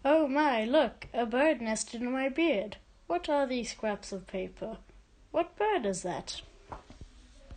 Oh my, look, a bird nested in my beard. What are these scraps of paper? What bird is that?